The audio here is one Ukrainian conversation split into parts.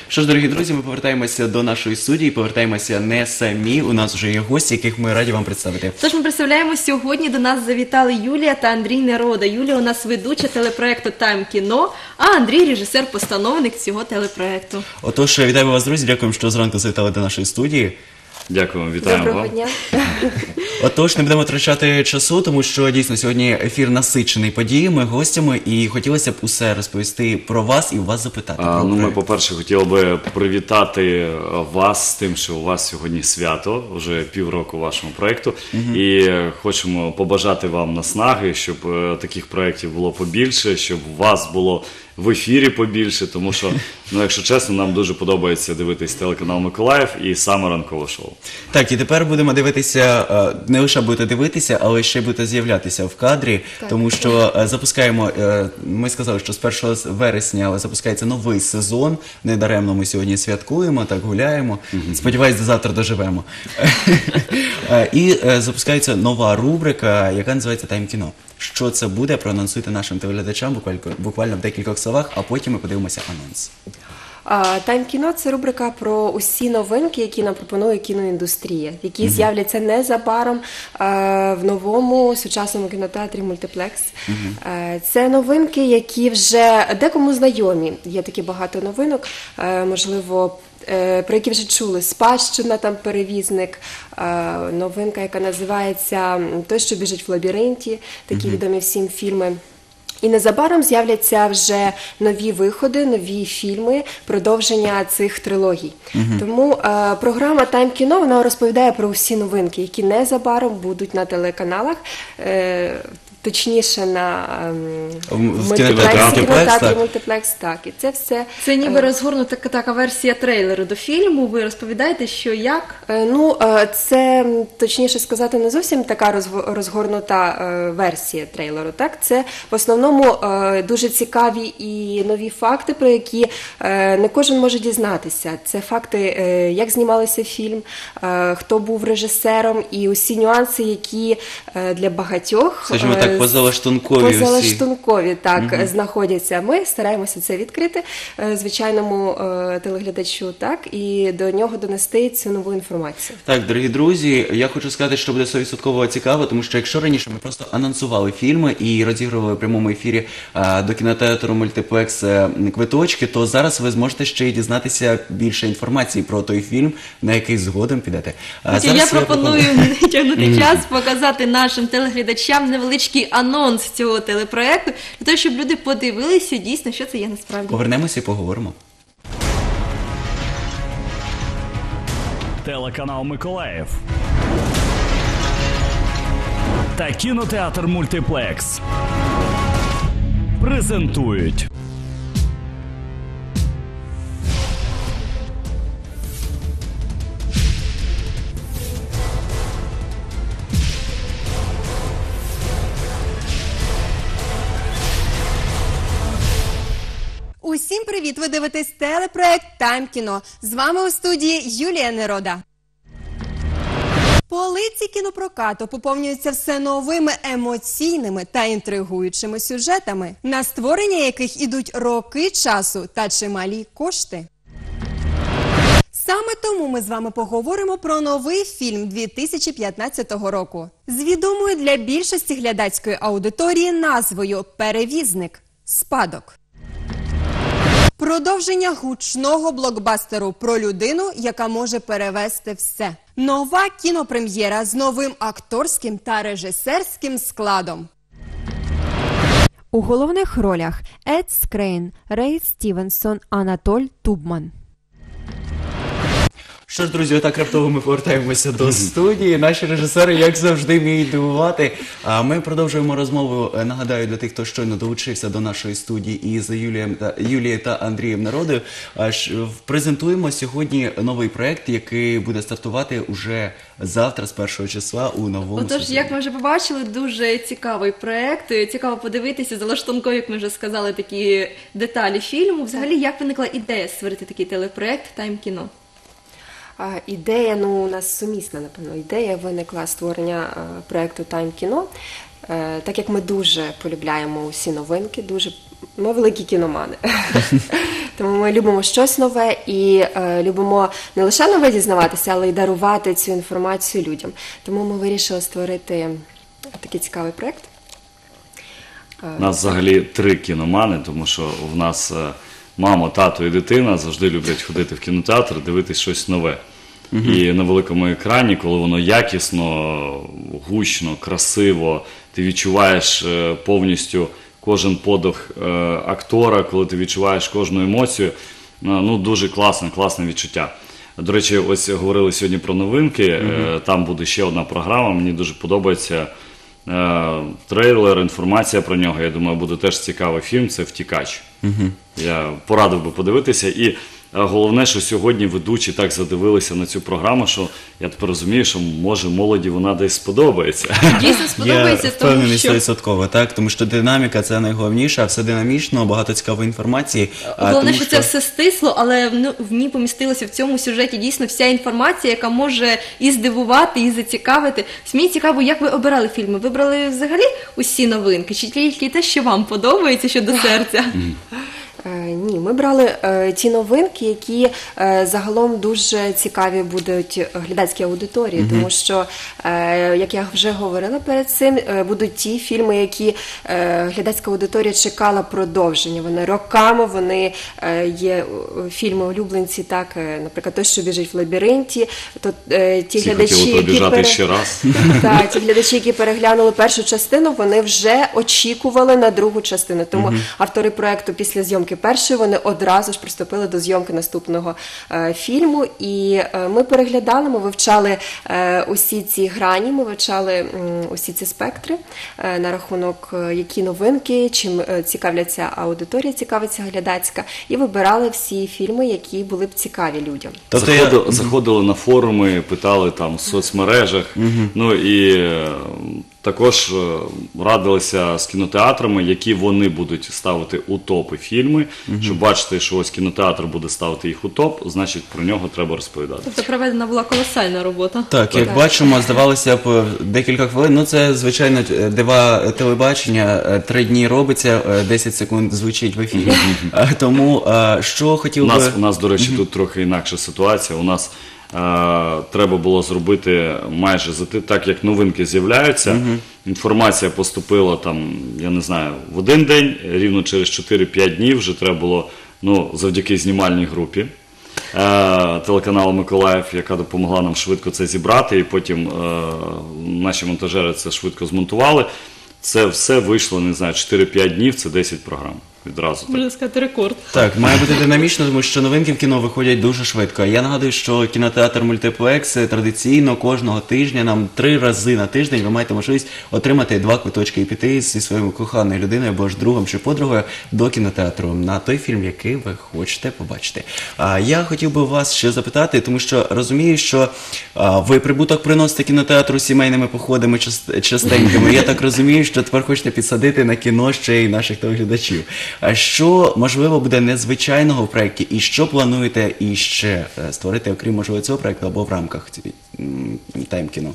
Що ж, дорогі друзі, ми повертаємося до нашої студії, повертаємося не самі, у нас вже є гості, яких ми раді вам представити. Тож ми представляємо, сьогодні до нас завітали Юлія та Андрій Нерода. Юлія у нас ведуча телепроекту «Тайм кіно», а Андрій – режисер-постановник цього телепроекту. Отож, вітаємо вас, друзі, дякуємо, що зранку завітали до нашої студії. Дякуємо, вітаємо Доброго вам. дня. Отож, не будемо втрачати часу, тому що дійсно сьогодні ефір насичений подіями, гостями, і хотілося б усе розповісти про вас і у вас запитати. Ми, по-перше, хотіли би привітати вас з тим, що у вас сьогодні свято, вже півроку вашому проєкту, і хочемо побажати вам наснаги, щоб таких проєктів було побільше, щоб у вас було в ефірі побільше, тому що, якщо чесно, нам дуже подобається дивитись телеканал «Миколаїв» і саме ранкове шоу. Так, і тепер будемо дивитися, не лише будете дивитися, але ще будете з'являтися в кадрі, тому що запускаємо, ми сказали, що з 1 вересня запускається новий сезон, недаремно ми сьогодні святкуємо, так гуляємо, сподіваюсь, до завтра доживемо. І запускається нова рубрика, яка називається «Тайм кіно». Що це буде, проанонсуйте нашим телеглядачам буквально в декількох словах, а потім ми подивимося анонс. «Тайм кіно» – це рубрика про усі новинки, які нам пропонує кіноіндустрія, які з'являться незабаром в новому сучасному кінотеатрі «Мультиплекс». Це новинки, які вже декому знайомі. Є такі багато новинок, можливо, про які вже чули. «Спадщина», там «Перевізник», новинка, яка називається «Той, що біжить в лабіринті», такі відомі всім фільми. І незабаром з'являться вже нові виходи, нові фільми, продовження цих трилогій. Тому програма «Тайм кіно» вона розповідає про всі новинки, які незабаром будуть на телеканалах, точніше на кінотеатрі «Мультиплекс». Так, і це все. Це ніби розгорнута така версія трейлеру до фільму. Ви розповідаєте, що як? Це, точніше сказати, не зовсім така розгорнута версія трейлеру. Так? Це в основному дуже цікаві і нові факти, про які не кожен може дізнатися. Це факти, як знімалися фільм, хто був режисером і усі нюанси, які для багатьох, скажімо так, позалаштункові так, знаходяться. Ми стараємося це відкрити звичайному телеглядачу, так, і до нього донести цю нову інформацію. Так, дорогі друзі, я хочу сказати, що буде 100% цікаво, тому що якщо раніше ми просто анонсували фільми і розігрували в прямому ефірі до кінотеатру «Мультиплекс» квиточки, то зараз ви зможете ще й дізнатися більше інформації про той фільм, на який згодом підете. Я пропоную не тягнути час, показати нашим телеглядачам невеличкий анонс цього телепроекту, для того, щоб люди подивилися дійсно, що це є насправді. Повернемося і поговоримо. Телеканал «Миколаїв» та кінотеатр «Мультиплекс» презентують Усім привіт! Ви дивитесь телепроект «Тайм кіно». З вами у студії Юлія Нерода. Полиці кінопрокату поповнюються все новими емоційними та інтригуючими сюжетами, на створення яких ідуть роки часу та чималі кошти. Саме тому ми з вами поговоримо про новий фільм 2015 року. З відомою для більшості глядацької аудиторії назвою «Перевізник. Спадок». Продовження гучного блокбастеру про людину, яка може перевести все. Нова кінопрем'єра з новим акторським та режисерським складом. У головних ролях Ед Скрейн, Рей Стівенсон, Анатоль Тубман. Що ж, друзі, отак раптово ми повертаємося до студії. Наші режисери, як завжди, вміють дивувати. А ми продовжуємо розмову, нагадаю, для тих, хто щойно долучився до нашої студії із Юлією та Андрієм Народою. Презентуємо сьогодні новий проєкт, який буде стартувати уже завтра, з 1 числа, у новому сезоні. Отож, як ми вже побачили, дуже цікавий проєкт. Цікаво подивитися, залаштункові, як ми вже сказали, такі деталі фільму. Взагалі, як виникла ідея створити такий телепроєкт «Тайм кіно»? Ідея, у нас сумісна, напевно, ідея виникла створення проєкту «Тайм кіно». Так як ми дуже полюбляємо усі новинки, ми великі кіномани. Тому ми любимо щось нове і любимо не лише нове дізнаватися, але й дарувати цю інформацію людям. Тому ми вирішили створити такий цікавий проєкт. У нас взагалі 3 кіномани, тому що в нас мама, тато і дитина завжди люблять ходити в кінотеатр, дивитись щось нове. І на великому екрані, коли воно якісно, гучно, красиво, ти відчуваєш повністю кожен подих актора, коли ти відчуваєш кожну емоцію, ну дуже класне відчуття. До речі, ось говорили сьогодні про новинки, там буде ще одна програма, мені дуже подобається трейлер, інформація про нього, я думаю, буде теж цікавий фільм, це «Втікач». Я порадив би подивитися. І головне, що сьогодні ведучі так задивилися на цю програму, що я тепер розумію, що може молоді вона десь сподобається. Дійсно сподобається, Я тому впевнений що 100%, так, тому що динаміка це найголовніше, а все динамічно, багато цікавої інформації. головне, тому що це все стисло, але в ній помістилася в цьому сюжеті дійсно вся інформація, яка може і здивувати, і зацікавити. Мені цікаво, як ви обирали фільми? Вибрали взагалі усі новинки, чи тільки те, що вам подобається, що до серця? Ні, ми брали ті новинки, які загалом дуже цікаві будуть глядацькій аудиторії, тому що, як я вже говорила перед цим, будуть ті фільми, які глядацька аудиторія чекала продовження. Вони роками, вони є фільми-улюбленці, так, наприклад, «Той, що біжить в лабіринті», то ті Всі глядачі, хотіли пробіжати ще раз. Так, ті глядачі, які переглянули першу частину, вони вже очікували на другу частину. Тому автори проєкту після зйомки першої, вони одразу ж приступили до зйомки наступного фільму. І ми переглядали, ми вивчали усі ці грані, ми вивчали усі ці спектри на рахунок, які новинки, чим цікавляться аудиторія, цікавиться глядацька, і вибирали всі фільми, які були б цікаві людям. Тобто Заходили на форуми, питали там в соцмережах, ну і також радилися з кінотеатрами, які вони будуть ставити у топи фільми. Щоб бачити, що ось кінотеатр буде ставити їх у топ, значить про нього треба розповідати. Тобто проведена була колосальна робота. Так, як бачимо, здавалося б, декілька хвилин, ну це, звичайно, дива телебачення, 3 дні робиться, 10 секунд звучить в ефірі. Тому, що хотів би... У нас, до речі, тут трохи інакша ситуація. У нас треба було зробити майже так, як новинки з'являються. Інформація поступила там, я не знаю, в один день, рівно через 4-5 днів вже треба було, ну, завдяки знімальній групі телеканалу «Миколаїв», яка допомогла нам швидко це зібрати, і потім наші монтажери це швидко змонтували. Це все вийшло, не знаю, 4-5 днів, це 10 програм. Відразу. Можна сказати, рекорд. Так, має бути динамічно, тому що новинки в кіно виходять дуже швидко. Я нагадую, що кінотеатр «Мультиплекс» традиційно кожного тижня, нам 3 рази на тиждень ви маєте можливість отримати 2 квиточки і піти зі своєю коханою людиною або ж другом чи подругою до кінотеатру на той фільм, який ви хочете побачити. Я хотів би вас ще запитати, тому що розумію, що ви прибуток приносите кінотеатру сімейними походами частенькими. Я так розумію, що тепер хочете підсадити на кіно ще й наших телеглядачів. А що, можливо, буде незвичайного в проєкті, і що плануєте іще створити, окрім, можливо, цього проєкту, або в рамках тайм-кіно?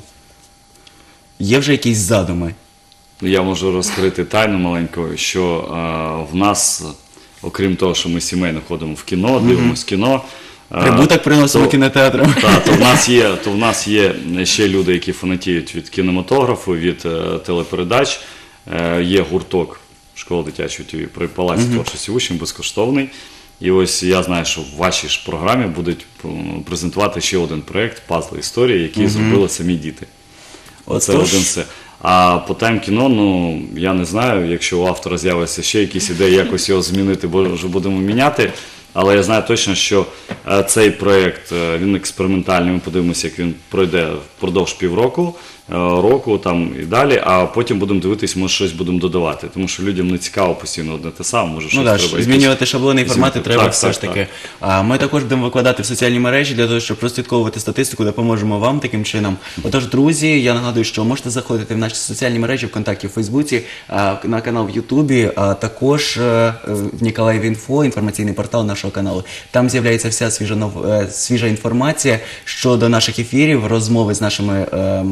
Є вже якісь задуми? Я можу розкрити тайну маленьку, що в нас, окрім того, що ми сімейно ходимо в кіно, дивимось кіно, Прибуток приносимо кінотеатрам. Так, то в нас є ще люди, які фанатіють від кінематографу, від телепередач. Є гурток школи дитячої ТВ при Палаці творчості учнів, безкоштовний. І ось я знаю, що в вашій ж програмі будуть презентувати ще один проєкт «Пазли історії», який зробили самі діти. Це один все. А по тайм-кіно, ну, я не знаю, якщо у автора з'явиться ще якісь ідеї, якось його змінити, бо вже будемо міняти. Але я знаю точно, що цей проєкт, він експериментальний, ми подивимося, як він пройде впродовж півроку, року там і далі, а потім будемо дивитись, може щось будемо додавати, тому що людям не цікаво постійно одне те саме, може щось треба. Ну, змінювати шаблони і формати треба так, все ж таки. Ми також будемо викладати в соціальні мережі для того, щоб прослідковувати статистику, допоможемо вам таким чином. Отож, друзі, я нагадую, що можете заходити в наші соціальні мережі, ВКонтакті, в Фейсбуці, на канал в Ютубі, а також в Ніколаїв.Інфо, інформаційний портал нашого каналу. Там з'являється вся свіжа інформація щодо наших ефірів, розмови з нашими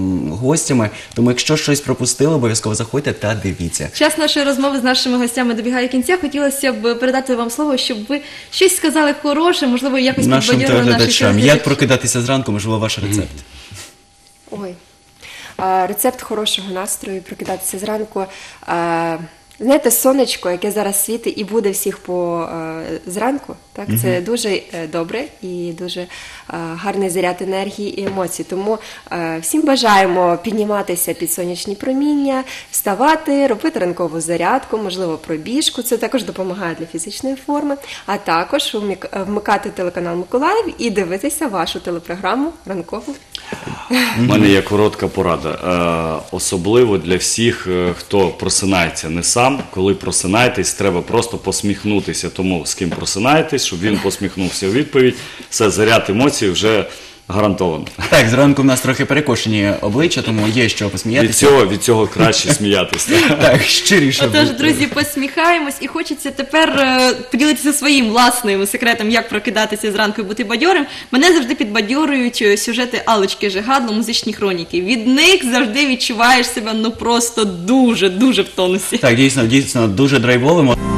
гостями. Тому якщо щось пропустили, обов'язково заходьте та дивіться. Час нашої розмови з нашими гостями добігає кінця. Хотілося б передати вам слово, щоб ви щось сказали хороше, можливо, якось Нашим підбадьорили наших телеглядачам, як телеглядачів. прокидатися зранку, можливо, ваш рецепт. Ой. Рецепт хорошого настрою, прокидатися зранку. Знаєте, сонечко, яке зараз світить і буде всіх зранку, так, це дуже добре і дуже гарний заряд енергії і емоцій. Тому всім бажаємо підніматися під сонячні проміння, вставати, робити ранкову зарядку, можливо, пробіжку. Це також допомагає для фізичної форми. А також вмикати телеканал Миколаїв і дивитися вашу телепрограму ранкову. У мене є коротка порада. Особливо для всіх, хто просинається не сам. Коли просинаєтесь, треба просто посміхнутися тому, з ким просинаєтесь, щоб він посміхнувся у відповідь. Все, заряд емоцій вже гарантовано. Так, зранку в нас трохи перекошені обличчя, тому є що посміятися. Від цього краще сміятися. Так, щиріше Отож, бути. друзі, посміхаємось і хочеться тепер поділитися своїм власним секретом, як прокидатися зранку і бути бадьорим. Мене завжди підбадьорюють сюжети Аллочки Жигадло, музичні хроніки. Від них завжди відчуваєш себе просто дуже в тонусі. Так, дійсно, дуже драйвовимо.